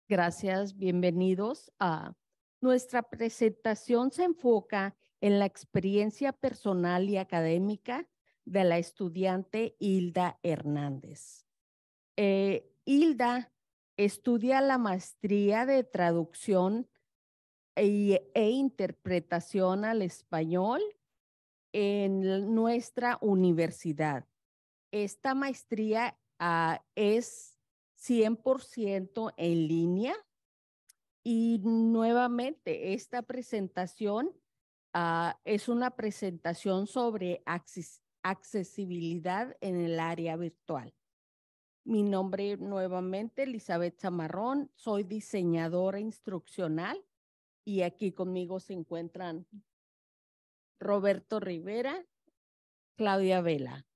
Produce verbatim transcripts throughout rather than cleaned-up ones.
Gracias, bienvenidos a nuestra presentación. Se enfoca en la experiencia personal y académica de la estudiante Hilda Hernández. Eh, Hilda estudia la maestría de traducción e, e interpretación al español en nuestra universidad. Esta maestría uh, es cien por ciento en línea. Y nuevamente, esta presentación uh, es una presentación sobre acces accesibilidad en el área virtual. Mi nombre nuevamente, Elizabeth Zamarrón, soy diseñadora instruccional y aquí conmigo se encuentran Roberto Rivera, Claudia Vela.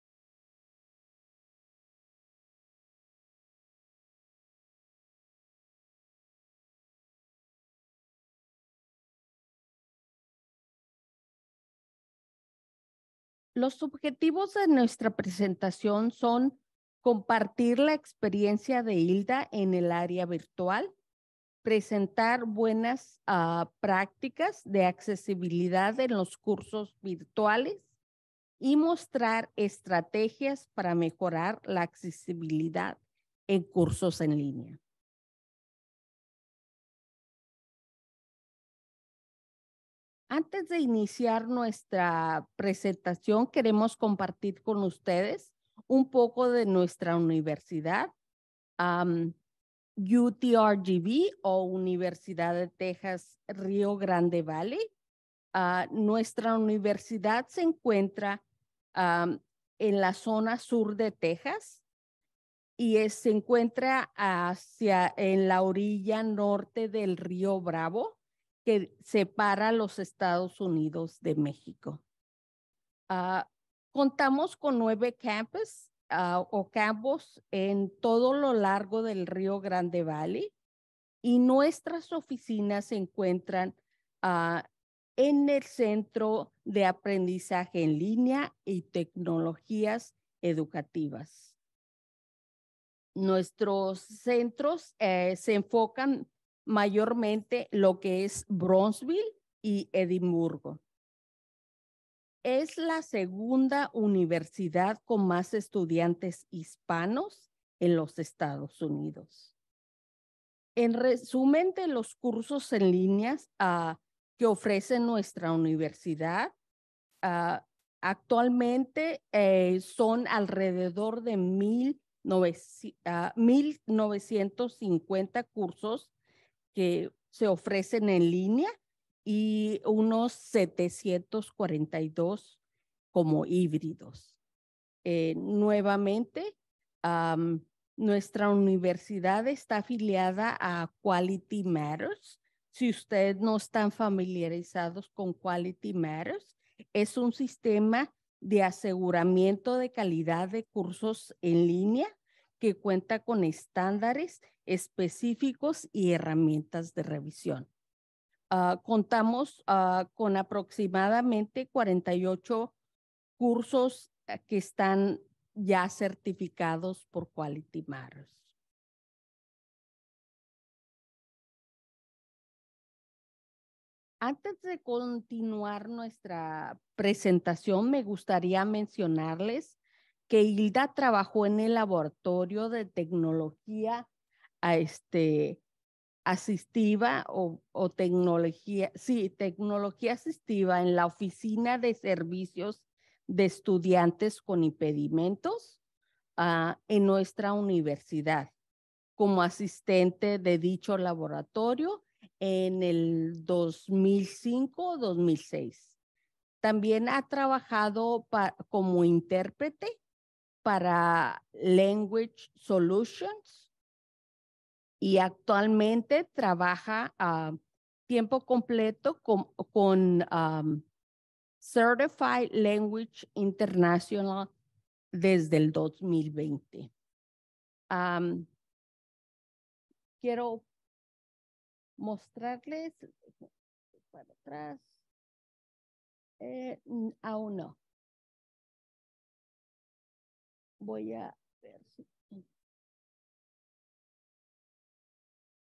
Los objetivos de nuestra presentación son compartir la experiencia de Hilda en el área virtual, presentar buenas uh, prácticas de accesibilidad en los cursos virtuales y mostrar estrategias para mejorar la accesibilidad en cursos en línea. Antes de iniciar nuestra presentación, queremos compartir con ustedes un poco de nuestra universidad, um, U T R G V o Universidad de Texas Río Grande Valley. Uh, nuestra universidad se encuentra um, en la zona sur de Texas y es, se encuentra hacia en la orilla norte del río Bravo, que separa los Estados Unidos de México. Uh, contamos con nueve campus uh, o campus en todo lo largo del Río Grande Valley y nuestras oficinas se encuentran uh, en el Centro de Aprendizaje en Línea y Tecnologías Educativas. Nuestros centros eh, se enfocan mayormente en lo que es Bronzeville y Edimburgo. Es la segunda universidad con más estudiantes hispanos en los Estados Unidos. En resumen de los cursos en líneas uh, que ofrece nuestra universidad, uh, actualmente eh, son alrededor de mil novecientos cincuenta cursos que se ofrecen en línea y unos setecientos cuarenta y dos como híbridos. Eh, nuevamente, um, nuestra universidad está afiliada a Quality Matters. Si ustedes no están familiarizados con Quality Matters, es un sistema de aseguramiento de calidad de cursos en línea que cuenta con estándares específicos y herramientas de revisión. Uh, contamos uh, con aproximadamente cuarenta y ocho cursos que están ya certificados por Quality Matters. Antes de continuar nuestra presentación, me gustaría mencionarles que Hilda trabajó en el laboratorio de tecnología a este, asistiva o, o tecnología, sí, tecnología asistiva en la Oficina de Servicios de Estudiantes con Impedimentos uh, en nuestra universidad como asistente de dicho laboratorio en el dos mil cinco dos mil seis. También ha trabajado como intérprete para Language Solutions y actualmente trabaja a uh, tiempo completo con, con um, Certified Language International desde el dos mil veinte. Um, quiero mostrarles para atrás. Eh, aún no. Voy a ver si.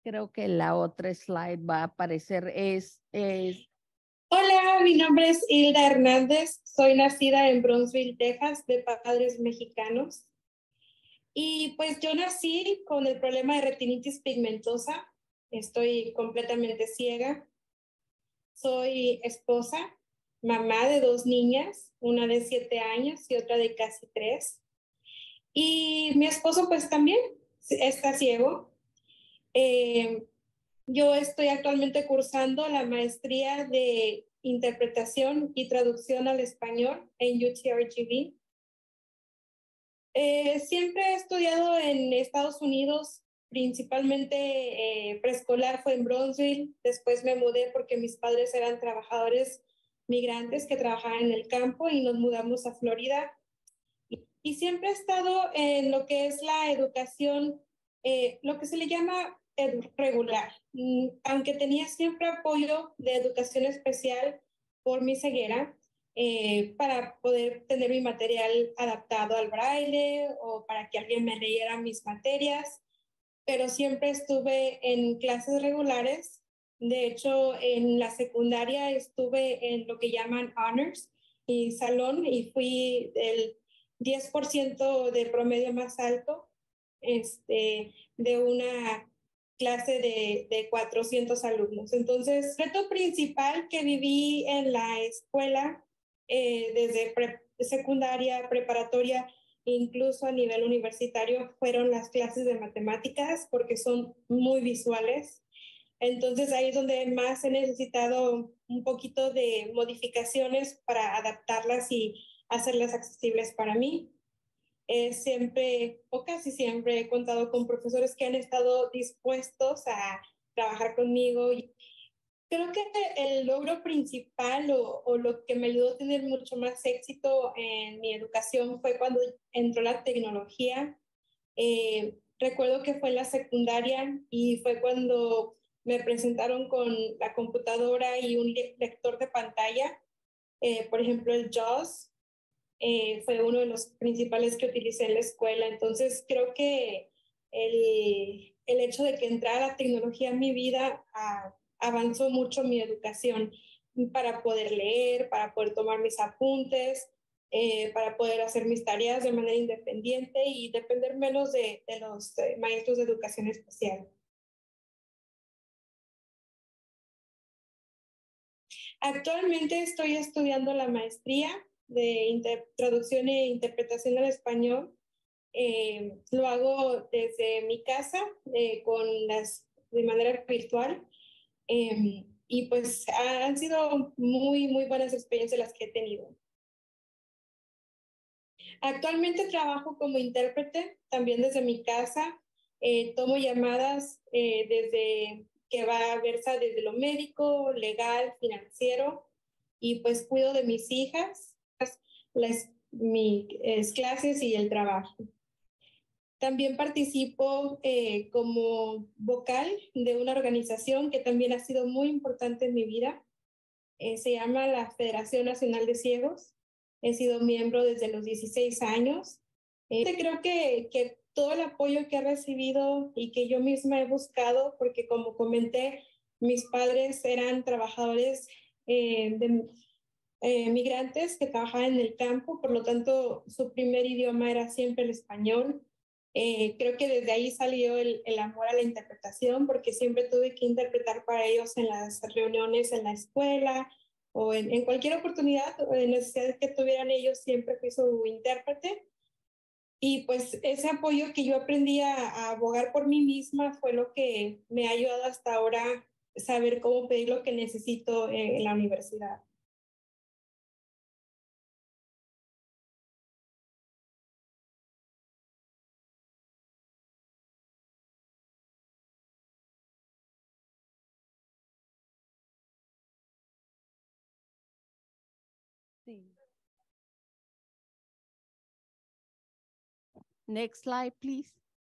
Creo que la otra slide va a aparecer. Es, es... Hola, mi nombre es Hilda Hernández. Soy nacida en Brownsville, Texas, de padres mexicanos. Y pues yo nací con el problema de retinitis pigmentosa. Estoy completamente ciega. Soy esposa, mamá de dos niñas, una de siete años y otra de casi tres. Y mi esposo pues también está ciego. Eh, yo estoy actualmente cursando la maestría de interpretación y traducción al español en U T R G V. Eh, siempre he estudiado en Estados Unidos, principalmente eh, preescolar fue en Brownsville, después me mudé porque mis padres eran trabajadores migrantes que trabajaban en el campo y nos mudamos a Florida. Y, y siempre he estado en lo que es la educación, eh, lo que se le llama regular, mm, aunque tenía siempre apoyo de educación especial por mi ceguera, eh, para poder tener mi material adaptado al braille o para que alguien me leyera mis materias, pero siempre estuve en clases regulares. De hecho, en la secundaria estuve en lo que llaman honors y salón y fui el diez por ciento de promedio más alto, este, de una clase de, de cuatrocientos alumnos. Entonces, el reto principal que viví en la escuela, eh, desde pre secundaria, preparatoria, incluso a nivel universitario, fueron las clases de matemáticas porque son muy visuales. Entonces ahí es donde más he necesitado un poquito de modificaciones para adaptarlas y hacerlas accesibles para mí. Eh, siempre o casi siempre he contado con profesores que han estado dispuestos a trabajar conmigo. Y creo que el logro principal o, o lo que me ayudó a tener mucho más éxito en mi educación fue cuando entró la tecnología. Eh, recuerdo que fue en la secundaria y fue cuando me presentaron con la computadora y un lector de pantalla. Eh, por ejemplo, el JAWS eh, fue uno de los principales que utilicé en la escuela. Entonces, creo que el, el hecho de que entrara la tecnología en mi vida a, avanzó mucho mi educación para poder leer, para poder tomar mis apuntes, eh, para poder hacer mis tareas de manera independiente y depender menos de, de los de maestros de educación especial. Actualmente estoy estudiando la maestría de traducción e interpretación al español. Eh, lo hago desde mi casa, eh, con las, de manera virtual. Eh, y pues han sido muy, muy buenas experiencias las que he tenido. Actualmente trabajo como intérprete, también desde mi casa. Eh, tomo llamadas eh, desde que va a versa desde lo médico, legal, financiero, y pues cuido de mis hijas, las mis clases y el trabajo. También participo eh, como vocal de una organización que también ha sido muy importante en mi vida. Eh, se llama la Federación Nacional de Ciegos. He sido miembro desde los dieciséis años. Eh, creo que, que todo el apoyo que he recibido y que yo misma he buscado, porque como comenté, mis padres eran trabajadores eh, de, eh, migrantes que trabajaban en el campo, por lo tanto su primer idioma era siempre el español. Eh, creo que desde ahí salió el, el amor a la interpretación, porque siempre tuve que interpretar para ellos en las reuniones en la escuela o en, en cualquier oportunidad o en necesidad que tuvieran ellos, siempre fui su intérprete. Y pues ese apoyo que yo aprendí a, a abogar por mí misma fue lo que me ha ayudado hasta ahora a saber cómo pedir lo que necesito en, en la universidad. Sí. Next slide, please.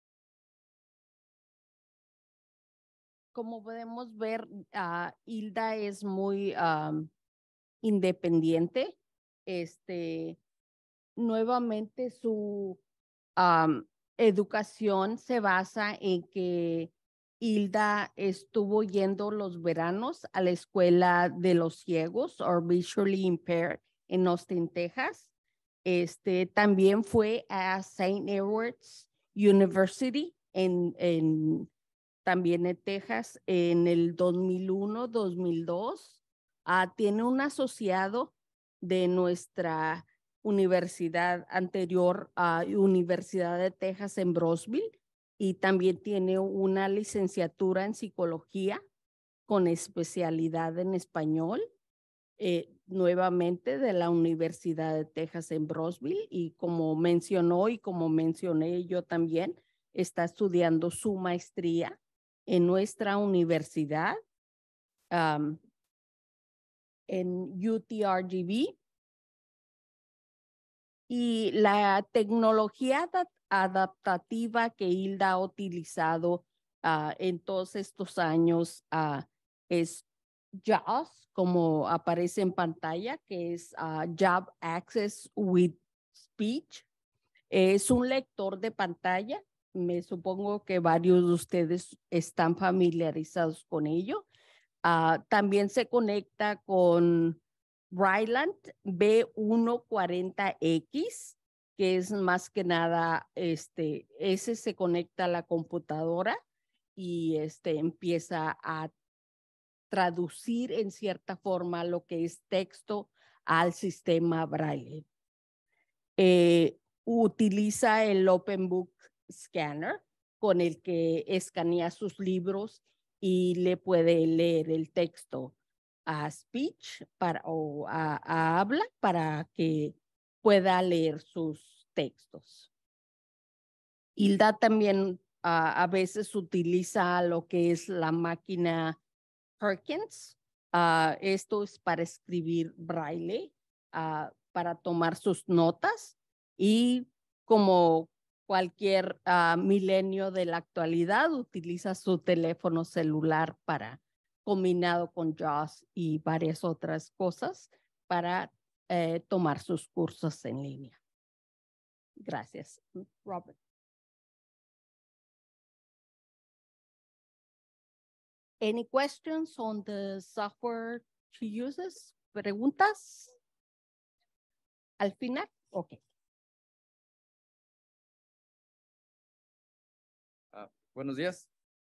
Como podemos ver, uh, Hilda es muy um, independiente. Este, nuevamente su um, educación se basa en que Hilda estuvo yendo los veranos a la escuela de los ciegos o visually impaired en Austin, Texas. Este, también fue a Saint Edward's University en, en, también en Texas en el dos mil uno, dos mil dos. Uh, tiene un asociado de nuestra universidad anterior, uh, Universidad de Texas en Brownsville, y también tiene una licenciatura en psicología con especialidad en español, eh, nuevamente de la Universidad de Texas en Brownsville, y como mencionó y como mencioné yo también, está estudiando su maestría en nuestra universidad um, en U T R G V. Y la tecnología adaptativa que Hilda ha utilizado uh, en todos estos años uh, es JAWS, como aparece en pantalla, que es uh, Job Access with Speech. Es un lector de pantalla. Me supongo que varios de ustedes están familiarizados con ello. Uh, también se conecta con Bryland B ciento cuarenta X, que es más que nada, este, ese se conecta a la computadora y este, empieza a traducir en cierta forma lo que es texto al sistema Braille. Eh, utiliza el Open Book Scanner con el que escanea sus libros y le puede leer el texto a speech para, o a, a habla para que pueda leer sus textos. Hilda también uh, a veces utiliza lo que es la máquina Perkins. Uh, esto es para escribir braille, uh, para tomar sus notas, y como cualquier uh, milenio de la actualidad, utiliza su teléfono celular para, combinado con JAWS y varias otras cosas, para eh, tomar sus cursos en línea. Gracias, Robert. Any questions on the software she uses? ¿Preguntas? Al final, ok. Uh, buenos días.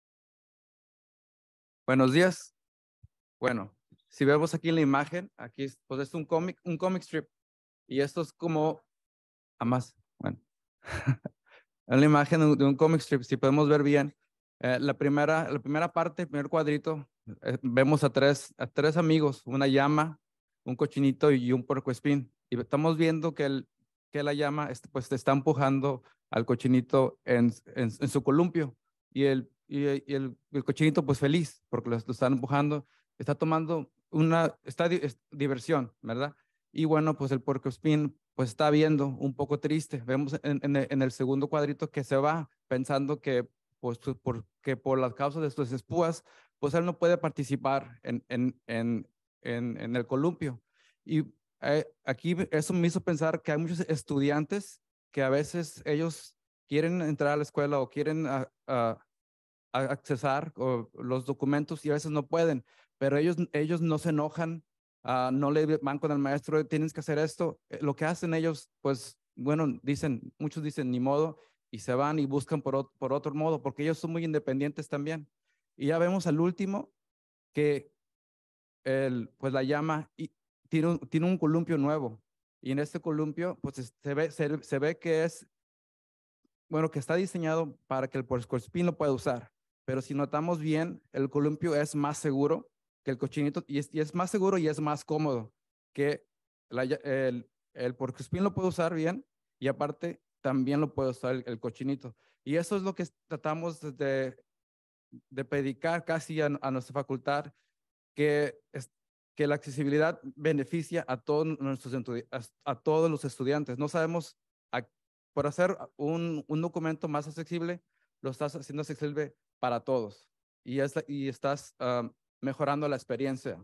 Buenos días. Bueno, si vemos aquí en la imagen, aquí es, pues es un cómic, un comic strip. Y esto es como, a más, bueno. En la imagen de un comic strip, si podemos ver bien, eh, la, primera, la primera parte, el primer cuadrito, eh, vemos a tres, a tres amigos, una llama, un cochinito y un puercoespín. Y estamos viendo que, el, que la llama pues está empujando al cochinito en, en, en su columpio. Y, el, y, y el, el cochinito pues feliz porque lo, lo están empujando, está tomando una, está di, es, diversión, ¿verdad? Y bueno, pues el puercoespín pues está viendo un poco triste. Vemos en, en, el, en el segundo cuadrito que se va pensando que pues por, que por las causas de sus espúas, pues él no puede participar en, en, en, en, en el columpio. Y eh, aquí eso me hizo pensar que hay muchos estudiantes que a veces ellos quieren entrar a la escuela o quieren a, a, a accesar o los documentos y a veces no pueden, pero ellos, ellos no se enojan. Uh, no le van con el maestro, tienes que hacer esto. Eh, lo que hacen ellos, pues, bueno, dicen, muchos dicen ni modo, y se van y buscan por, por otro modo, porque ellos son muy independientes también. Y ya vemos al último que el, pues la llama y tiene un, tiene un columpio nuevo. Y en este columpio, pues se ve, se, se ve que es, bueno, que está diseñado para que el puercoespín lo pueda usar. Pero si notamos bien, el columpio es más seguro que el cochinito y es, y es más seguro y es más cómodo que la, el, el puercoespín lo puede usar bien y aparte también lo puede usar el, el cochinito. Y eso es lo que tratamos de, de predicar casi a, a nuestra facultad, que, es, que la accesibilidad beneficia a todos, nuestros, a, a todos los estudiantes. No sabemos, a, por hacer un, un documento más accesible, lo estás haciendo accesible para todos y, es, y estás uh, mejorando la experiencia.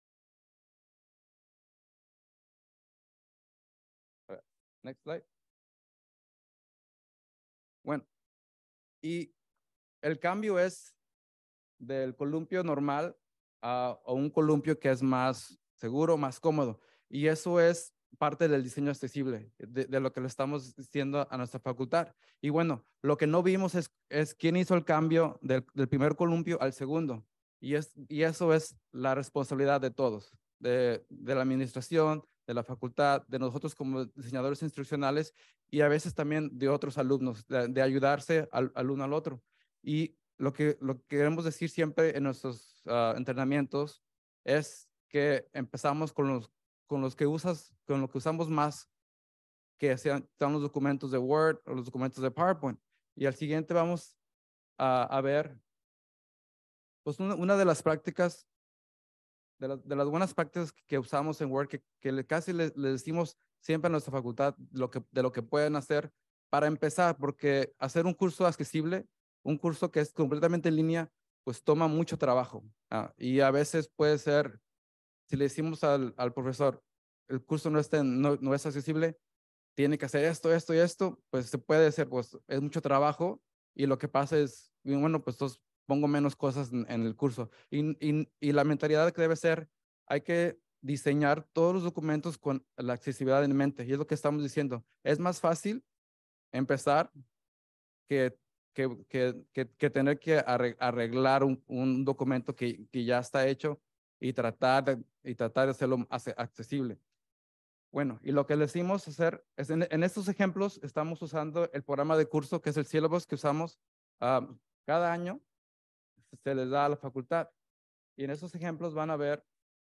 Next slide. Bueno, y el cambio es del columpio normal a, a un columpio que es más seguro, más cómodo. Y eso es parte del diseño accesible, de, de lo que le estamos diciendo a nuestra facultad. Y bueno, lo que no vimos es, es quién hizo el cambio del, del primer columpio al segundo. Y, es, y eso es la responsabilidad de todos, de, de la administración, de la facultad, de nosotros como diseñadores instruccionales y a veces también de otros alumnos, de, de ayudarse al, al uno al otro. Y lo que, lo que queremos decir siempre en nuestros uh, entrenamientos es que empezamos con los, con los que usas, con lo que usamos más, que sean, sean los documentos de Word o los documentos de PowerPoint. Y al siguiente vamos a, a ver, pues una, una de las prácticas, de, la, de las buenas prácticas que usamos en Word, que, que le, casi le, le decimos siempre a nuestra facultad lo que, de lo que pueden hacer para empezar, porque hacer un curso accesible, un curso que es completamente en línea, pues toma mucho trabajo. Ah, y a veces puede ser, si le decimos al, al profesor, el curso no, está, no, no es accesible, tiene que hacer esto, esto y esto, pues se puede hacer, pues es mucho trabajo y lo que pasa es, bueno, pues entonces pongo menos cosas en, en el curso. Y, y, y la mentalidad que debe ser, hay que diseñar todos los documentos con la accesibilidad en mente. Y es lo que estamos diciendo. Es más fácil empezar que, que, que, que, que tener que arreglar un, un documento que, que ya está hecho y tratar de, y tratar de hacerlo accesible. Bueno, y lo que le decimos hacer es en, en estos ejemplos estamos usando el programa de curso que es el Syllabus que usamos um, cada año, se les da a la facultad. Y en esos ejemplos van a ver,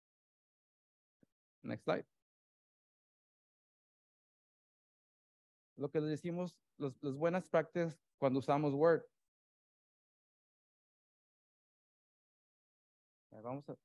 next slide, lo que les decimos, los, las buenas prácticas cuando usamos Word. Vamos a...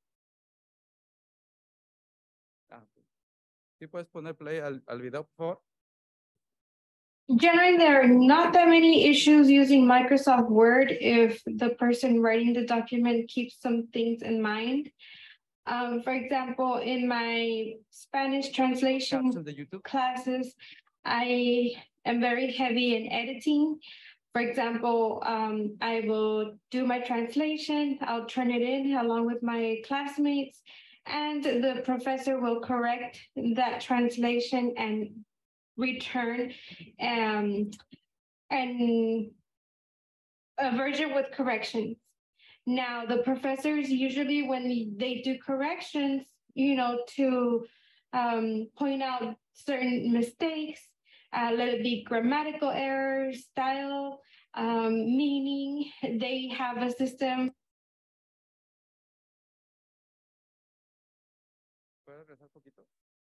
Ah, ¿sí puedes poner play al, al video, por favor? Generally, there are not that many issues using Microsoft Word if the person writing the document keeps some things in mind. Um, for example, in my Spanish translation classes, I am very heavy in editing. For example, um, I will do my translation, I'll turn it in along with my classmates, and the professor will correct that translation and return um, and a version with corrections. Now, the professors usually, when they do corrections, you know, to um, point out certain mistakes, uh, let it be grammatical errors, style, um, meaning, they have a system. ¿Puedes regresar un poquito?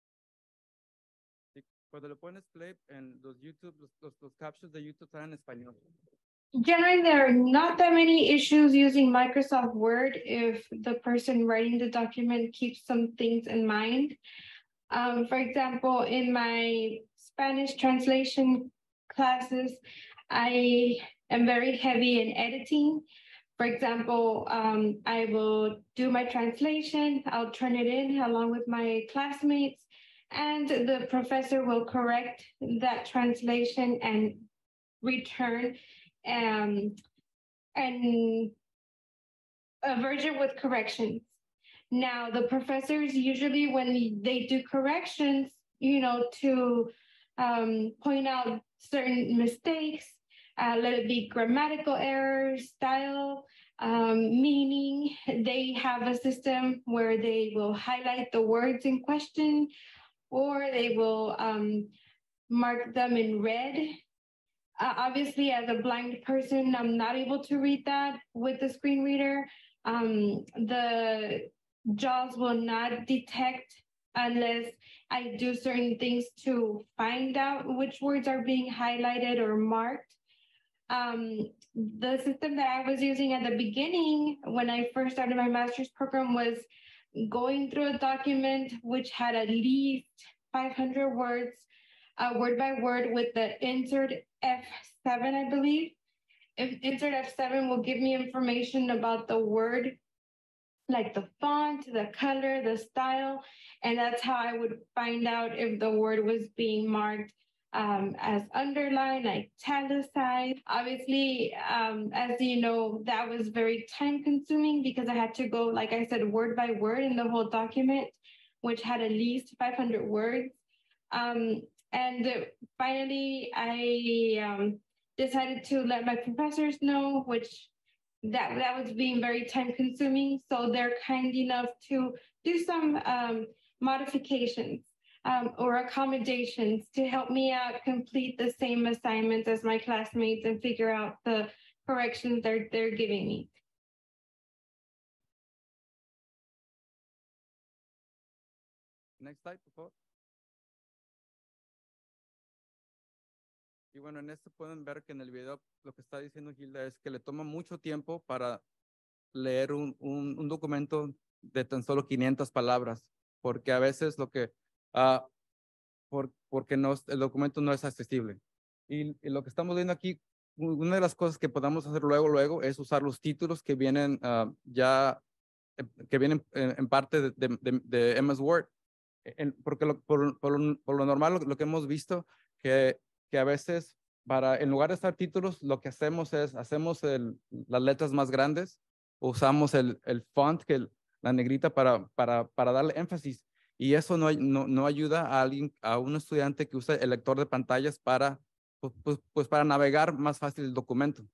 Sí, cuando le pones play en los YouTube, los, los, los captions de YouTube están en español. Generally, there are not that many issues using Microsoft Word if the person writing the document keeps some things in mind. Um, for example, in my Spanish translation classes, I am very heavy in editing. For example, um, I will do my translation, I'll turn it in along with my classmates, and the professor will correct that translation and return um, and a version with corrections. Now, the professors usually, when they do corrections, you know, to um, point out certain mistakes, uh, let it be grammatical errors, style, um, meaning, they have a system where they will highlight the words in question, or they will um, mark them in red. Uh, obviously, as a blind person, I'm not able to read that with the screen reader. Um, the JAWS will not detect unless I do certain things to find out which words are being highlighted or marked. Um, the system that I was using at the beginning, when I first started my master's program, was going through a document which had at least five hundred words, uh, word by word, with the insert F seven, I believe. If insert F seven will give me information about the word, like the font, the color, the style, and that's how I would find out if the word was being marked um, as underline, italicized. Obviously, um, as you know, that was very time consuming because I had to go, like I said, word by word in the whole document, which had at least five hundred words. Um, and finally, I um, decided to let my professors know, which that, that was being very time consuming. So they're kind enough to do some um, modifications um, or accommodations to help me out complete the same assignments as my classmates and figure out the corrections they're, they're giving me. Next slide, por favor. Y bueno, en esto pueden ver que en el video lo que está diciendo Gilda es que le toma mucho tiempo para leer un, un, un documento de tan solo quinientas palabras, porque a veces lo que, uh, por, porque no, el documento no es accesible. Y, y lo que estamos viendo aquí, una de las cosas que podamos hacer luego, luego es usar los títulos que vienen uh, ya, que vienen en, en parte de, de, de, de M S Word. En, porque lo, por, por, por lo normal lo, lo que hemos visto que, que a veces para en lugar de estar títulos lo que hacemos es hacemos el, las letras más grandes, usamos el, el font que el, la negrita para, para, para darle énfasis y eso no, no, no ayuda a alguien a un estudiante que usa el lector de pantallas para pues, pues, pues para navegar más fácil el documento.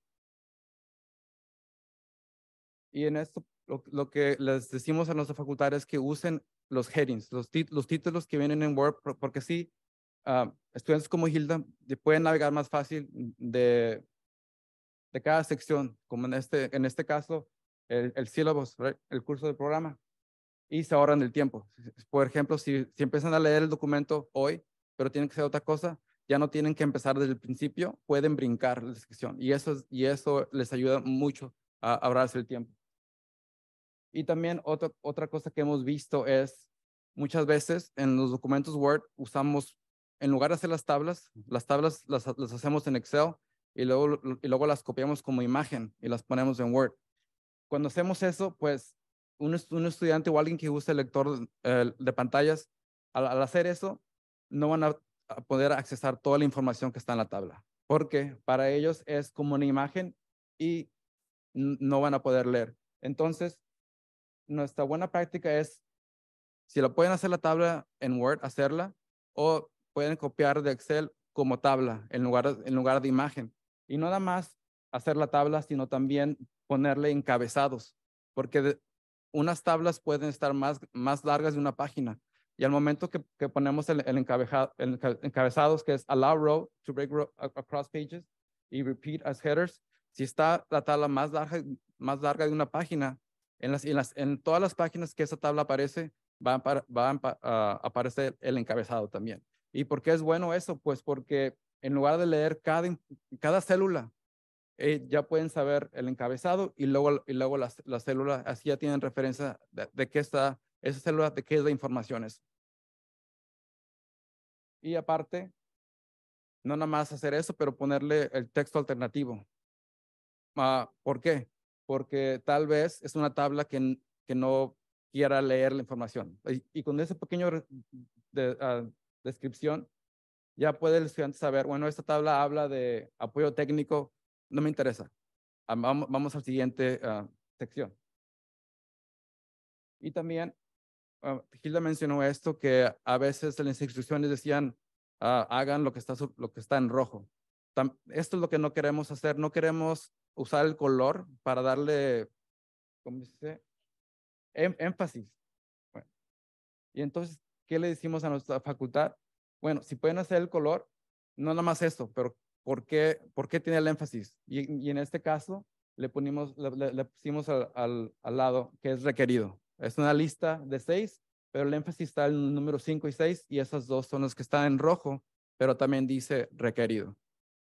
Y en esto lo, lo que les decimos a nuestra facultad es que usen los headings, los, tit los títulos que vienen en Word, porque sí, uh, estudiantes como Hilda pueden navegar más fácil de, de cada sección, como en este, en este caso, el, el syllabus, right? El curso del programa, y se ahorran el tiempo. Por ejemplo, si, si empiezan a leer el documento hoy, pero tienen que hacer otra cosa, ya no tienen que empezar desde el principio, pueden brincar la sección, y eso, y eso les ayuda mucho a ahorrarse el tiempo. Y también otra, otra cosa que hemos visto es muchas veces en los documentos Word usamos, en lugar de hacer las tablas, las tablas las, las hacemos en Excel y luego, y luego las copiamos como imagen y las ponemos en Word. Cuando hacemos eso, pues un, un estudiante o alguien que use el lector eh, de pantallas, al, al hacer eso, no van a, a poder accesar toda la información que está en la tabla, porque para ellos es como una imagen y no van a poder leer. Entonces, nuestra buena práctica es, si lo pueden hacer la tabla en Word, hacerla, o pueden copiar de Excel como tabla en lugar, en lugar de imagen. Y no nada más hacer la tabla, sino también ponerle encabezados, porque de, unas tablas pueden estar más, más largas de una página. Y al momento que, que ponemos el, el, el encabezados, que es allow row to break row across pages y repeat as headers, si está la tabla más larga, más larga de una página, En, las, en, las, en todas las páginas que esa tabla aparece, va, a, va a, a aparecer el encabezado también. ¿Y por qué es bueno eso? Pues porque en lugar de leer cada, cada célula, eh, ya pueden saber el encabezado y luego, y luego las, las células, así ya tienen referencia de, de qué está esa célula, de qué es la información. Es. Y aparte, no nada más hacer eso, pero ponerle el texto alternativo. Uh, ¿Por qué? Porque tal vez es una tabla que, que no quiera leer la información. Y, y con ese pequeño de, uh, descripción, ya puede el estudiante saber, bueno, esta tabla habla de apoyo técnico, no me interesa. Uh, vamos, vamos a la siguiente uh, sección. Y también, uh, Hilda mencionó esto, que a veces en las instrucciones decían, uh, hagan lo que, está, lo que está en rojo. Tam, esto es lo que no queremos hacer, no queremos usar el color para darle, ¿cómo dice? Em, énfasis. Bueno, y entonces, ¿qué le decimos a nuestra facultad? Bueno, si pueden hacer el color, no nada más esto, pero ¿por qué, por qué tiene el énfasis? Y, y en este caso, le, ponimos, le, le, le pusimos al, al, al lado que es requerido. Es una lista de seis, pero el énfasis está en el número cinco y seis, y esas dos son las que están en rojo, pero también dice requerido.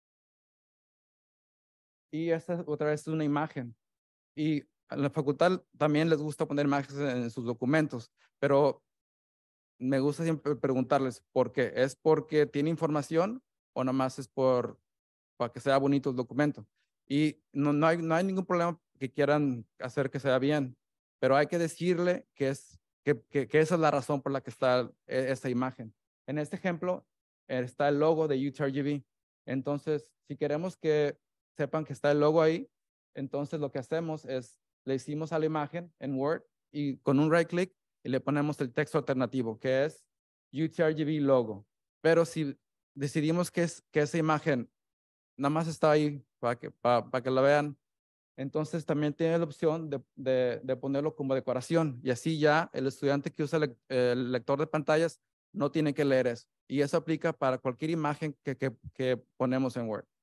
Y esta otra vez es una imagen. Y a la facultad también les gusta poner imágenes en sus documentos, pero me gusta siempre preguntarles por qué. ¿Es porque tiene información o nada más es por, para que sea bonito el documento? Y no, no, hay, no hay ningún problema que quieran hacer que sea bien, pero hay que decirle que, es, que, que, que esa es la razón por la que está esta imagen. En este ejemplo, está el logo de U T R G V. Entonces, si queremos que sepan que está el logo ahí, entonces lo que hacemos es, le hicimos a la imagen en Word y con un right click y le ponemos el texto alternativo, que es U T R G V logo. Pero si decidimos que, es, que esa imagen nada más está ahí para que, para, para que la vean, entonces también tiene la opción de, de, de ponerlo como decoración y así ya el estudiante que usa el, el lector de pantallas no tiene que leer eso. Y eso aplica para cualquier imagen que, que, que ponemos en Word.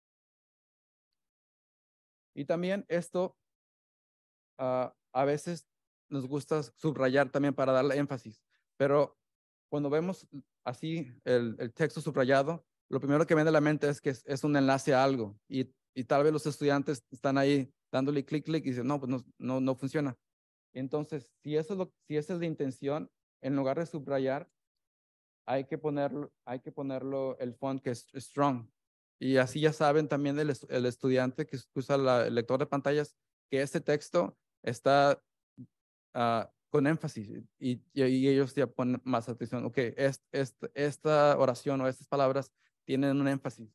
Y también esto, uh, a veces nos gusta subrayar también para darle énfasis, pero cuando vemos así el, el texto subrayado, lo primero que viene a la mente es que es, es un enlace a algo y, y tal vez los estudiantes están ahí dándole clic, clic y dicen, no, pues no, no, no funciona. Entonces, si, eso es lo, si esa es la intención, en lugar de subrayar, hay que ponerlo, hay que ponerlo el font que es strong. Y así ya saben también el, el estudiante que usa la, el lector de pantallas que este texto está uh, con énfasis y, y, y ellos ya ponen más atención. Ok, es, es, esta oración o estas palabras tienen un énfasis.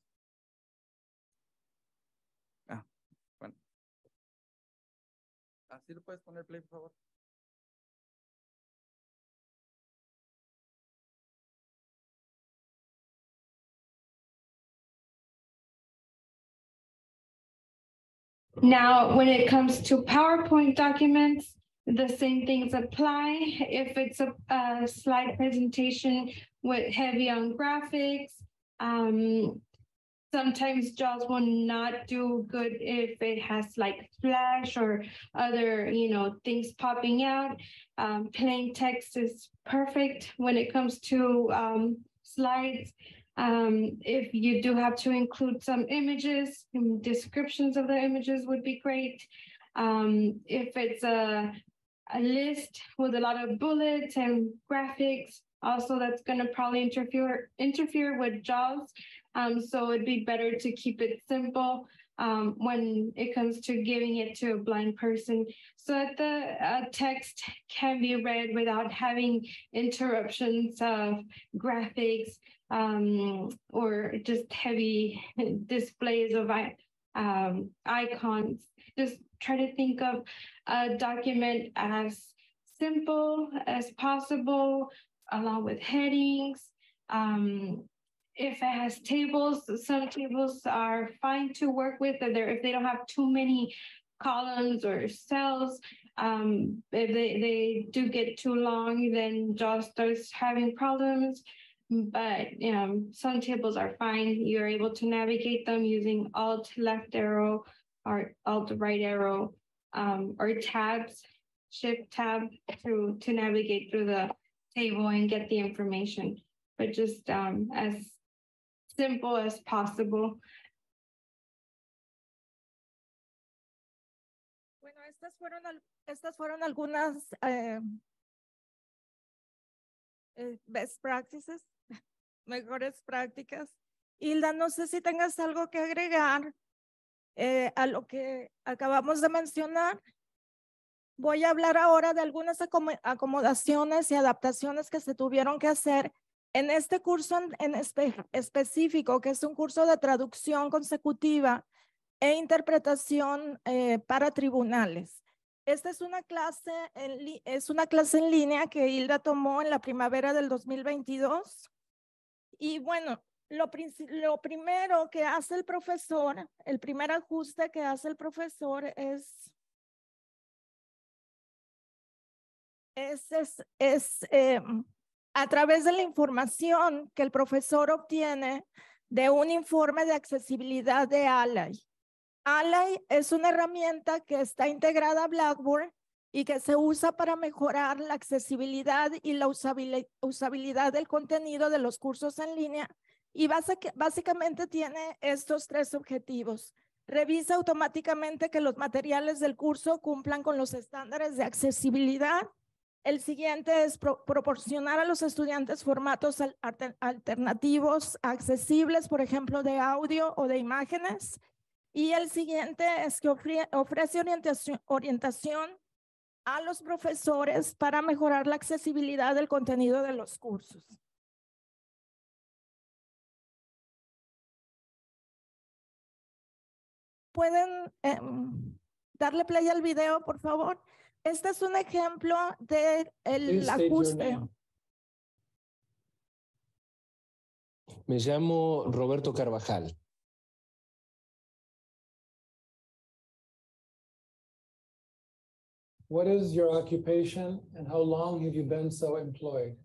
Ah, bueno. ¿Así lo puedes poner play, por favor? Now, when it comes to PowerPoint documents, the same things apply. If it's a, a slide presentation with heavy on graphics, um, sometimes JAWS will not do good if it has like flash or other, you know, things popping out. Um, plain text is perfect when it comes to um, slides. Um, if you do have to include some images, descriptions of the images would be great. Um, if it's a, a list with a lot of bullets and graphics, also that's going to probably interfere interfere with JAWS. Um, so it'd be better to keep it simple um, when it comes to giving it to a blind person, so that the uh, text can be read without having interruptions of graphics um, or just heavy displays of um, icons. Just try to think of a document as simple as possible, along with headings. Um, if it has tables, some tables are fine to work with, if, if they don't have too many columns or cells. Um, if they, they do get too long, then JAWS starts having problems. But you know, some tables are fine. You're able to navigate them using Alt left arrow or Alt right arrow um, or tabs, Shift tab to, to navigate through the table and get the information. But just um, as simple as possible. Bueno, estas fueron, estas fueron algunas eh, eh, best practices, mejores prácticas. Hilda, no sé si tengas algo que agregar eh, a lo que acabamos de mencionar. Voy a hablar ahora de algunas acomodaciones y adaptaciones que se tuvieron que hacer en este curso en, en espe específico, que es un curso de traducción consecutiva e interpretación eh, para tribunales. Esta es una clase en, es una clase en línea que Hilda tomó en la primavera del dos mil veintidós. Y bueno, lo, lo primero que hace el profesor, el primer ajuste que hace el profesor es, es, es, es eh, a través de la información que el profesor obtiene de un informe de accesibilidad de Ally. Ally es una herramienta que está integrada a Blackboard y que se usa para mejorar la accesibilidad y la usabilidad del contenido de los cursos en línea, y básicamente tiene estos tres objetivos. Revisa automáticamente que los materiales del curso cumplan con los estándares de accesibilidad. El siguiente es pro proporcionar a los estudiantes formatos al alternativos accesibles, por ejemplo, de audio o de imágenes. Y el siguiente es que ofre ofrece orientación, orientación a los profesores para mejorar la accesibilidad del contenido de los cursos. pueden eh, darle play al video, por favor. Este es un ejemplo del Please state your ajuste. name. Me llamo Roberto Carvajal. What is your occupation and how long have you been so employed?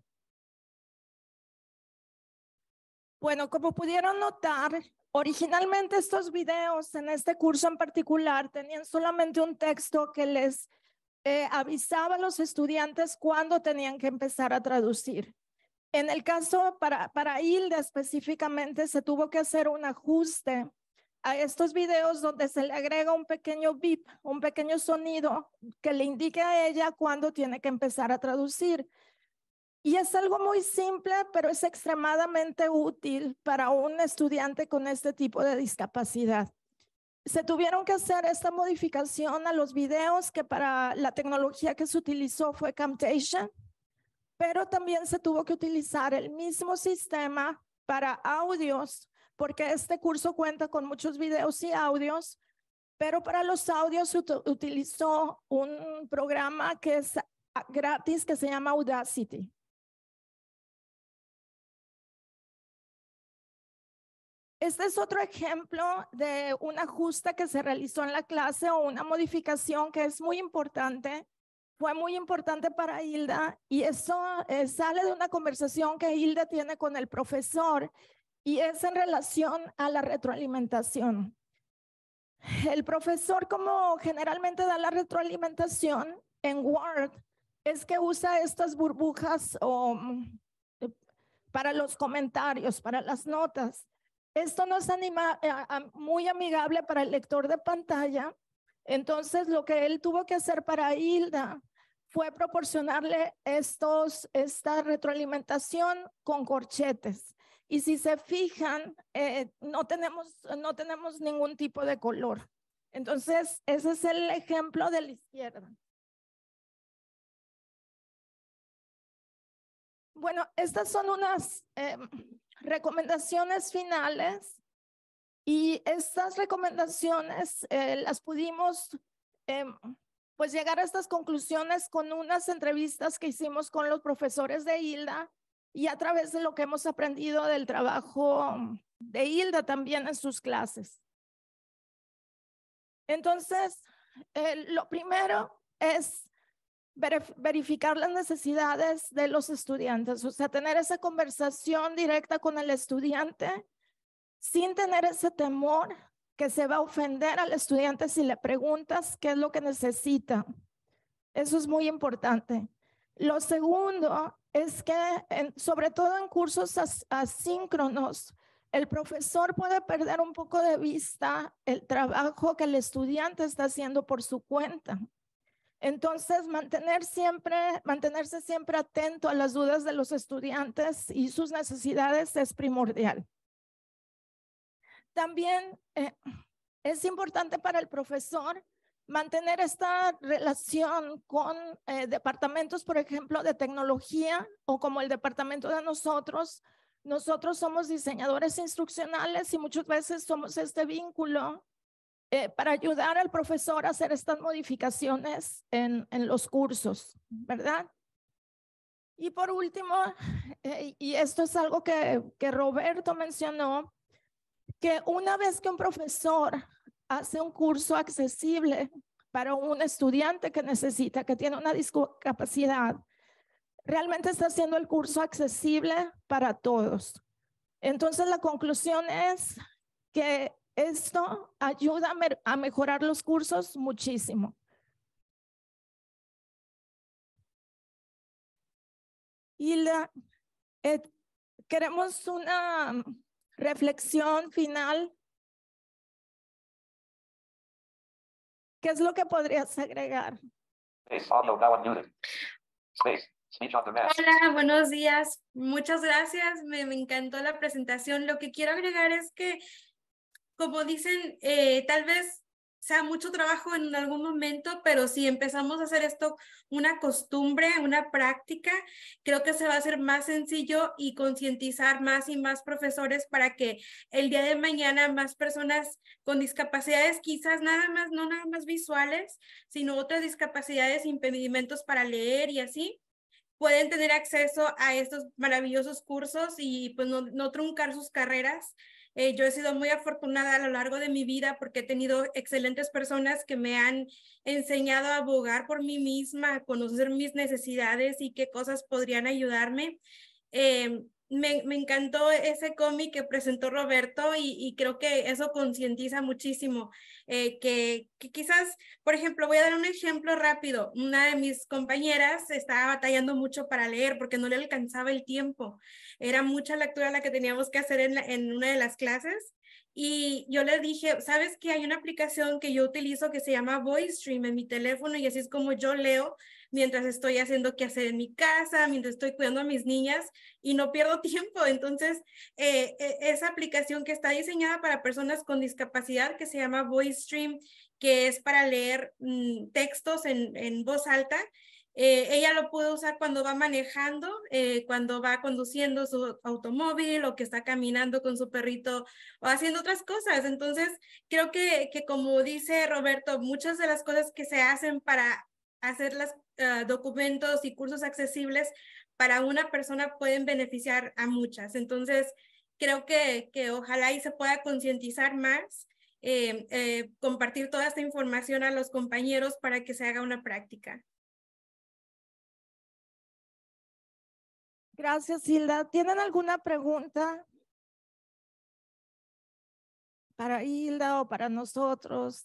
Bueno, como pudieron notar, originalmente estos videos en este curso en particular tenían solamente un texto que les eh, avisaba a los estudiantes cuándo tenían que empezar a traducir. En el caso para, para Hilda específicamente se tuvo que hacer un ajuste a estos videos donde se le agrega un pequeño beep, un pequeño sonido que le indique a ella cuándo tiene que empezar a traducir. Y es algo muy simple, pero es extremadamente útil para un estudiante con este tipo de discapacidad. Se tuvieron que hacer esta modificación a los videos que para la tecnología que se utilizó fue Camtasia, pero también se tuvo que utilizar el mismo sistema para audios, porque este curso cuenta con muchos videos y audios, pero para los audios se utilizó un programa que es gratis que se llama Audacity. Este es otro ejemplo de un ajuste que se realizó en la clase o una modificación que es muy importante. Fue muy importante para Hilda y eso eh, sale de una conversación que Hilda tiene con el profesor y es en relación a la retroalimentación. El profesor, como generalmente da la retroalimentación en Word, es que usa estas burbujas o, eh, para los comentarios, para las notas. Esto no es anima, eh, muy amigable para el lector de pantalla. Entonces, lo que él tuvo que hacer para Hilda fue proporcionarle estos, esta retroalimentación con corchetes. Y si se fijan, eh, no, tenemos, no tenemos ningún tipo de color. Entonces, ese es el ejemplo de la izquierda. Bueno, estas son unas eh, recomendaciones finales y estas recomendaciones eh, las pudimos eh, pues llegar a estas conclusiones con unas entrevistas que hicimos con los profesores de Hilda y a través de lo que hemos aprendido del trabajo de Hilda también en sus clases. Entonces, eh, lo primero es verificar las necesidades de los estudiantes, o sea, tener esa conversación directa con el estudiante sin tener ese temor que se va a ofender al estudiante si le preguntas qué es lo que necesita. Eso es muy importante. Lo segundo es que, en, sobre todo en cursos as, asíncronos, el profesor puede perder un poco de vista el trabajo que el estudiante está haciendo por su cuenta. Entonces, mantener siempre, mantenerse siempre atento a las dudas de los estudiantes y sus necesidades es primordial. También eh, es importante para el profesor mantener esta relación con eh, departamentos, por ejemplo, de tecnología o como el departamento de nosotros. Nosotros somos diseñadores instruccionales y muchas veces somos este vínculo Eh, para ayudar al profesor a hacer estas modificaciones en, en los cursos, ¿verdad? Y por último, eh, y esto es algo que, que Roberto mencionó, que una vez que un profesor hace un curso accesible para un estudiante que necesita, que tiene una discapacidad, realmente está haciendo el curso accesible para todos. Entonces la conclusión es que esto ayuda a, me a mejorar los cursos muchísimo. Y la, eh, queremos una reflexión final. ¿Qué es lo que podrías agregar? Hola, buenos días. Muchas gracias. Me, me encantó la presentación. Lo que quiero agregar es que, como dicen, eh, tal vez sea mucho trabajo en algún momento, pero si empezamos a hacer esto una costumbre, una práctica, creo que se va a hacer más sencillo y concientizar más y más profesores para que el día de mañana más personas con discapacidades, quizás nada más, no nada más visuales, sino otras discapacidades, impedimentos para leer y así, pueden tener acceso a estos maravillosos cursos y pues no, no truncar sus carreras. Eh, yo he sido muy afortunada a lo largo de mi vida porque he tenido excelentes personas que me han enseñado a abogar por mí misma, a conocer mis necesidades y qué cosas podrían ayudarme. Eh, me, me encantó ese cómic que presentó Roberto y, y creo que eso concientiza muchísimo. Eh, que, que quizás, por ejemplo, voy a dar un ejemplo rápido. Una de mis compañeras estaba batallando mucho para leer porque no le alcanzaba el tiempo. Era mucha lectura la que teníamos que hacer en, la, en una de las clases. Y yo le dije, ¿sabes qué? Hay una aplicación que yo utilizo que se llama VoiceStream en mi teléfono y así es como yo leo mientras estoy haciendo qué hacer en mi casa, mientras estoy cuidando a mis niñas y no pierdo tiempo. Entonces, eh, esa aplicación que está diseñada para personas con discapacidad que se llama VoiceStream, que es para leer mmm, textos en, en voz alta, Eh, ella lo puede usar cuando va manejando, eh, cuando va conduciendo su automóvil o que está caminando con su perrito o haciendo otras cosas. Entonces, creo que, que como dice Roberto, muchas de las cosas que se hacen para hacer los uh, documentos y cursos accesibles para una persona pueden beneficiar a muchas. Entonces, creo que, que ojalá y se pueda concientizar más, eh, eh, compartir toda esta información a los compañeros para que se haga una práctica. Gracias, Hilda. ¿Tienen alguna pregunta para Hilda o para nosotros?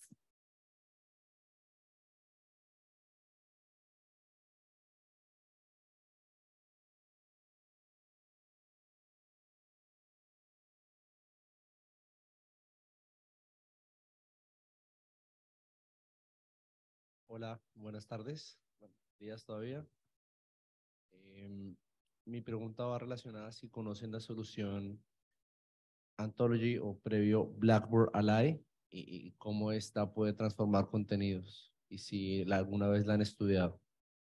Hola, buenas tardes. Buenos días todavía. Eh, mi pregunta va relacionada si conocen la solución Anthology o previo Blackboard Ally y, y cómo esta puede transformar contenidos y si la, alguna vez la han estudiado.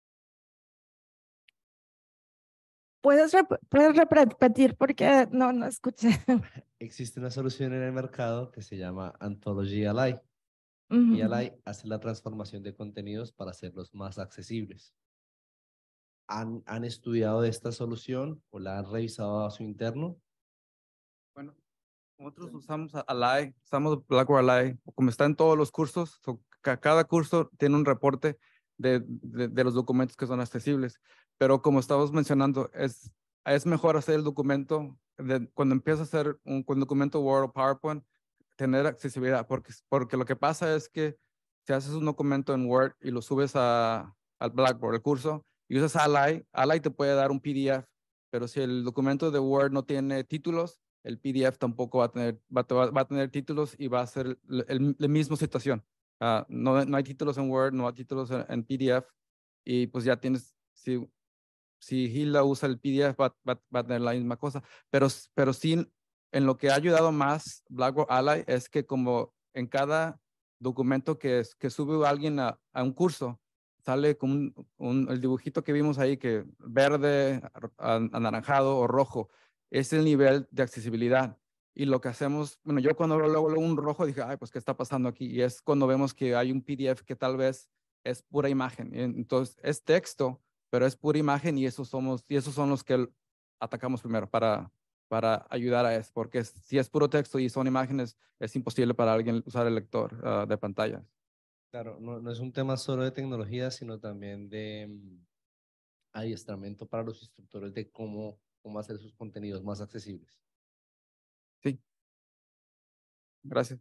¿Puedes, rep ¿Puedes repetir porque no, no escuché? Existe una solución en el mercado que se llama Anthology Ally. Uh-huh. Y Ally hace la transformación de contenidos para hacerlos más accesibles. ¿Han, han estudiado de esta solución o la han revisado a su interno? Bueno, nosotros usamos Ally, usamos Blackboard Ally, como está en todos los cursos, so, cada curso tiene un reporte de, de, de los documentos que son accesibles, pero como estamos mencionando, es, es mejor hacer el documento, de, cuando empiezas a hacer un, un documento Word o PowerPoint, tener accesibilidad, porque, porque lo que pasa es que si haces un documento en Word y lo subes a, al Blackboard, el curso, y usas Ally, Ally te puede dar un P D F, pero si el documento de Word no tiene títulos, el P D F tampoco va a tener, va, va a tener títulos y va a ser la misma situación. Uh, no, no hay títulos en Word, no hay títulos en, en P D F y pues ya tienes, si, si Hilda usa el P D F va, va, va a tener la misma cosa, pero, pero sí en lo que ha ayudado más Blackboard Ally es que como en cada documento que, que sube alguien a, a un curso, sale como un, un, el dibujito que vimos ahí, que verde, anaranjado o rojo, es el nivel de accesibilidad. Y lo que hacemos, bueno, yo cuando veo luego, luego un rojo dije, ay, pues, ¿qué está pasando aquí? Y es cuando vemos que hay un P D F que tal vez es pura imagen. Entonces, es texto, pero es pura imagen y esos, somos, y esos son los que atacamos primero para, para ayudar a eso. Porque si es puro texto y son imágenes, es imposible para alguien usar el lector uh, de pantallas. Claro, no, no es un tema solo de tecnología, sino también de um, adiestramiento para los instructores de cómo, cómo hacer sus contenidos más accesibles. Sí. Gracias.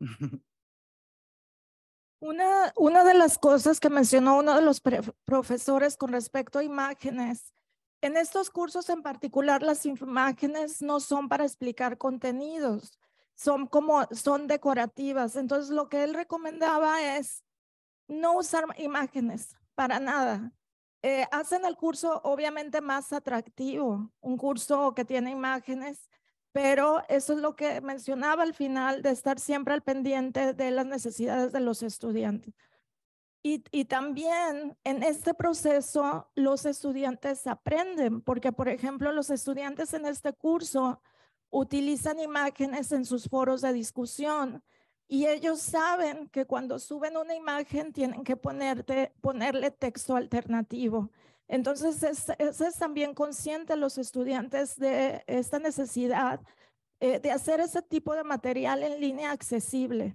Una, una de las cosas que mencionó uno de los profesores con respecto a imágenes, en estos cursos en particular las imágenes no son para explicar contenidos, son como, son decorativas. Entonces lo que él recomendaba es no usar imágenes para nada. Eh, hacen el curso obviamente más atractivo, un curso que tiene imágenes, pero eso es lo que mencionaba al final, de estar siempre al pendiente de las necesidades de los estudiantes. Y, y también en este proceso los estudiantes aprenden, porque por ejemplo los estudiantes en este curso utilizan imágenes en sus foros de discusión y ellos saben que cuando suben una imagen tienen que ponerte, ponerle texto alternativo. Entonces es, es, es también consciente los estudiantes de esta necesidad eh, de hacer ese tipo de material en línea accesible.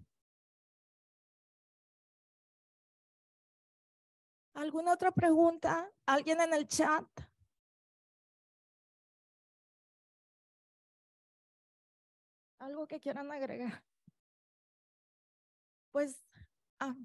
¿Alguna otra pregunta? ¿Alguien en el chat? ¿Algo que quieran agregar? Pues, ah.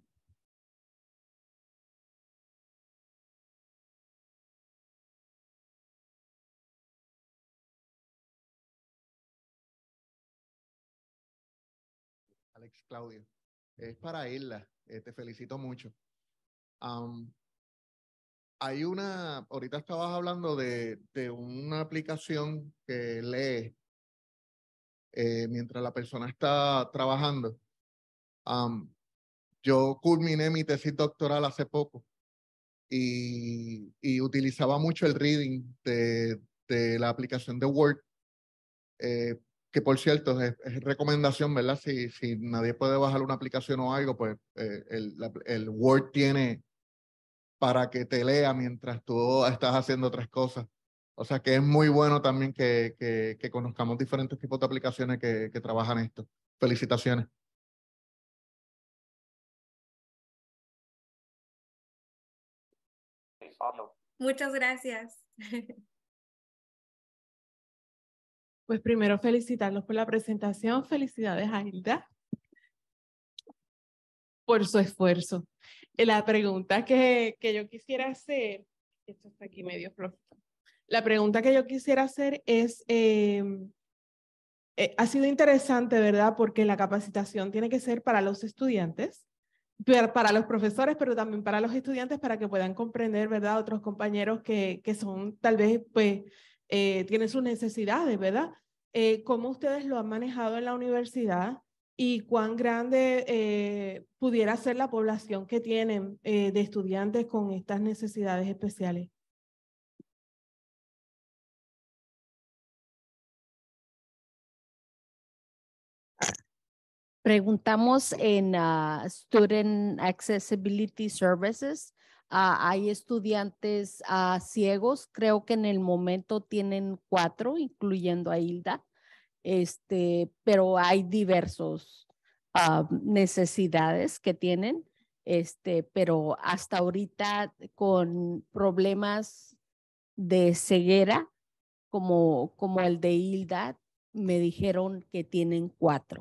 Alex Claudio, es para Isla, eh, te felicito mucho. Um, hay una, ahorita estabas hablando de, de una aplicación que lee eh, mientras la persona está trabajando. Um, yo culminé mi tesis doctoral hace poco y, y utilizaba mucho el reading de, de la aplicación de Word, eh, que por cierto es, es recomendación, ¿verdad? Si, si nadie puede bajar una aplicación o algo, pues eh, el, la, el Word tiene para que te lea mientras tú estás haciendo otras cosas. O sea que es muy bueno también que, que, que conozcamos diferentes tipos de aplicaciones que, que trabajan esto. Felicitaciones. Muchas gracias. Pues primero felicitarlos por la presentación. Felicidades a Hilda por su esfuerzo. La pregunta que, que yo quisiera hacer, esto está aquí medio flojito. La pregunta que yo quisiera hacer es, eh, eh, ha sido interesante, ¿verdad? Porque la capacitación tiene que ser para los estudiantes, para los profesores, pero también para los estudiantes para que puedan comprender, ¿verdad? Otros compañeros que, que son, tal vez, pues, eh, tienen sus necesidades, ¿verdad? Eh, ¿Cómo ustedes lo han manejado en la universidad y cuán grande eh, pudiera ser la población que tienen eh, de estudiantes con estas necesidades especiales? Preguntamos en uh, Student Accessibility Services. Uh, hay estudiantes uh, ciegos, creo que en el momento tienen cuatro, incluyendo a Hilda, este, pero hay diversos uh, necesidades que tienen, este, pero hasta ahorita con problemas de ceguera, como, como el de Hilda, me dijeron que tienen cuatro.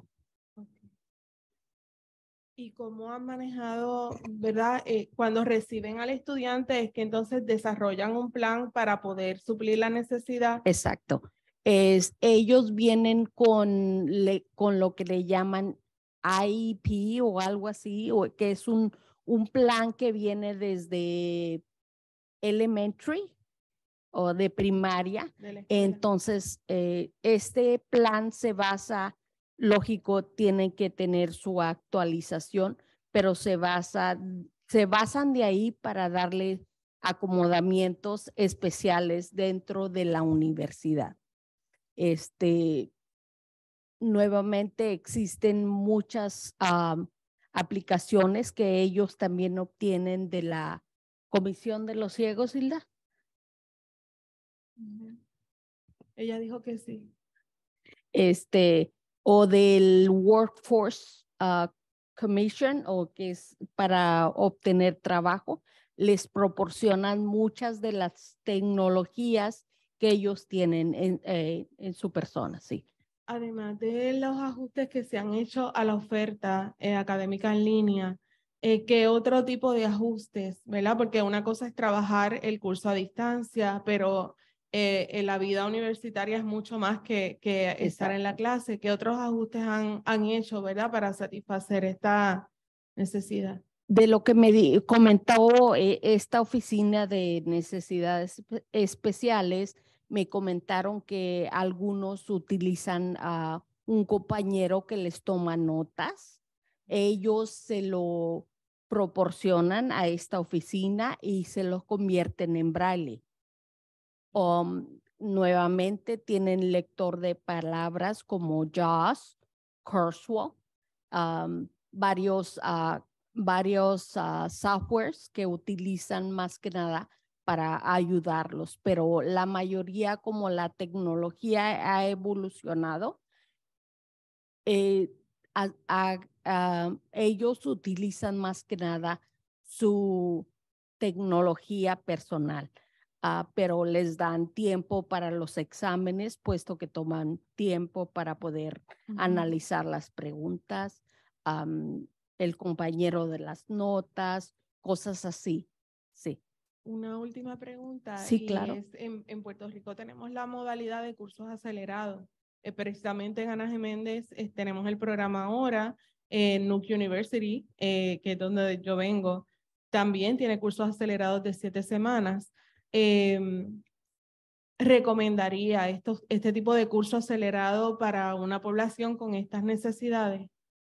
¿Y cómo han manejado, verdad? Eh, cuando reciben al estudiante es que entonces desarrollan un plan para poder suplir la necesidad. Exacto. Es, ellos vienen con, le, con lo que le llaman I E P o algo así, o que es un, un plan que viene desde elementary o de primaria. De Entonces, eh, este plan se basa, lógico, tienen que tener su actualización, pero se basa, se basan de ahí para darle acomodamientos especiales dentro de la universidad. Este, nuevamente existen muchas um, aplicaciones que ellos también obtienen de la Comisión de los Ciegos, Hilda. Uh-huh. Ella dijo que sí. Este, o del Workforce uh, Commission, o que es para obtener trabajo, les proporcionan muchas de las tecnologías que ellos tienen en, eh, en su persona, sí. Además de los ajustes que se han hecho a la oferta eh, académica en línea, eh, ¿qué otro tipo de ajustes, verdad? Porque una cosa es trabajar el curso a distancia, pero eh, en la vida universitaria es mucho más que, que estar en la clase. ¿Qué otros ajustes han, han hecho, verdad, para satisfacer esta necesidad? De lo que me di, comentó eh, esta oficina de necesidades especiales, me comentaron que algunos utilizan a un compañero que les toma notas. Ellos se lo proporcionan a esta oficina y se los convierten en braille. Um, nuevamente tienen lector de palabras como JAWS, Kurzweil, um, varios, uh, varios uh, softwares que utilizan más que nada para ayudarlos, pero la mayoría, como la tecnología ha evolucionado, eh, a, a, a, ellos utilizan más que nada su tecnología personal, uh, pero les dan tiempo para los exámenes, puesto que toman tiempo para poder uh-huh. analizar las preguntas, um, el compañero de las notas, cosas así, sí. Una última pregunta. Sí, y claro. Es, en, en Puerto Rico tenemos la modalidad de cursos acelerados. Eh, precisamente en Ana Geméndez eh, tenemos el programa ahora, en eh, Nuke University, eh, que es donde yo vengo, también tiene cursos acelerados de siete semanas. Eh, ¿Recomendaría estos, este tipo de curso acelerado para una población con estas necesidades?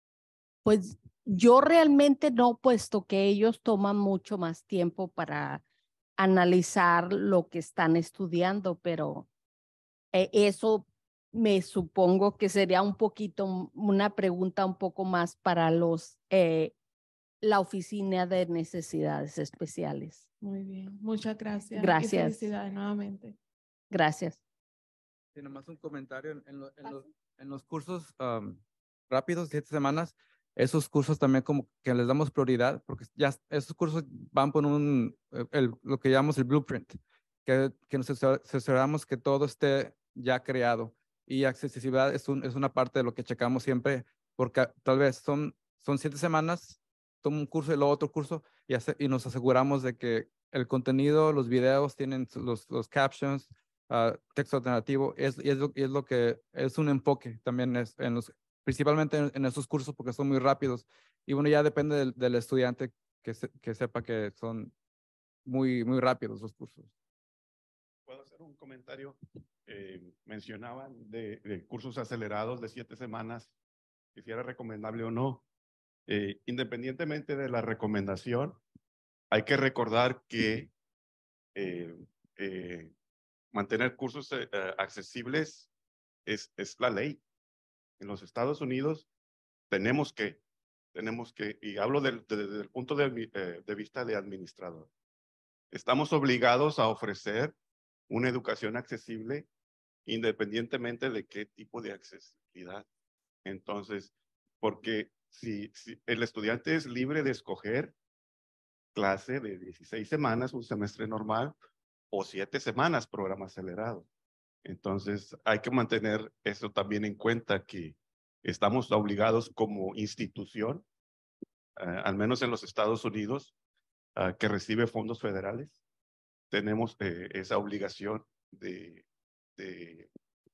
Pues yo realmente no, puesto que ellos toman mucho más tiempo para analizar lo que están estudiando, pero eh, eso me supongo que sería un poquito, una pregunta un poco más para los, eh, la oficina de necesidades especiales. Muy bien, muchas gracias. Gracias. Y felicidades nuevamente. Gracias. Sí, nomás un comentario en, en, lo, en, los, en los cursos um, rápidos, siete semanas, esos cursos también como que les damos prioridad, porque ya esos cursos van por un, el, lo que llamamos el blueprint, que, que nos aseguramos que todo esté ya creado. Y accesibilidad es, un, es una parte de lo que checamos siempre, porque tal vez son, son siete semanas, tomo un curso y luego otro curso, y, hace, y nos aseguramos de que el contenido, los videos tienen los, los captions, Uh, texto alternativo, es, y es, lo, y es lo que es un enfoque también, es, en los, principalmente en, en esos cursos porque son muy rápidos. Y bueno, ya depende del, del estudiante que, se, que sepa que son muy, muy rápidos los cursos. ¿Puedo hacer un comentario? Eh, mencionaban de, de cursos acelerados de siete semanas, si era recomendable o no. Eh, independientemente de la recomendación, hay que recordar que eh, eh, mantener cursos eh, accesibles es, es la ley. En los Estados Unidos tenemos que, tenemos que, y hablo del, de, desde el punto de, eh, de vista de administrador, estamos obligados a ofrecer una educación accesible independientemente de qué tipo de accesibilidad. Entonces, porque si, si el estudiante es libre de escoger clase de dieciséis semanas, un semestre normal, o siete semanas, programa acelerado. Entonces, hay que mantener eso también en cuenta, que estamos obligados como institución, uh, al menos en los Estados Unidos, uh, que recibe fondos federales, tenemos eh, esa obligación de, de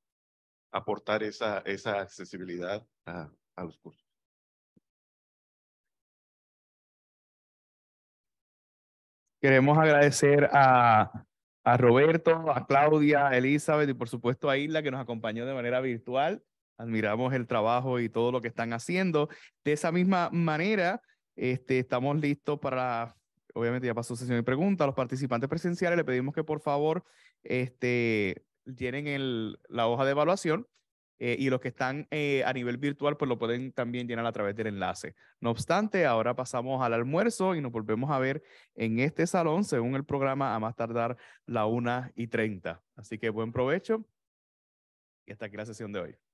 aportar esa, esa accesibilidad a, a los cursos. Queremos agradecer a, a Roberto, a Claudia, a Elizabeth y por supuesto a Isla, que nos acompañó de manera virtual. Admiramos el trabajo y todo lo que están haciendo. De esa misma manera, este, estamos listos para, obviamente ya pasó sesión de preguntas, a los participantes presenciales le pedimos que por favor este, llenen el, la hoja de evaluación. Eh, y los que están eh, a nivel virtual, pues lo pueden también llenar a través del enlace. No obstante, ahora pasamos al almuerzo y nos volvemos a ver en este salón, según el programa, a más tardar la una y treinta. Así que buen provecho y hasta aquí la sesión de hoy.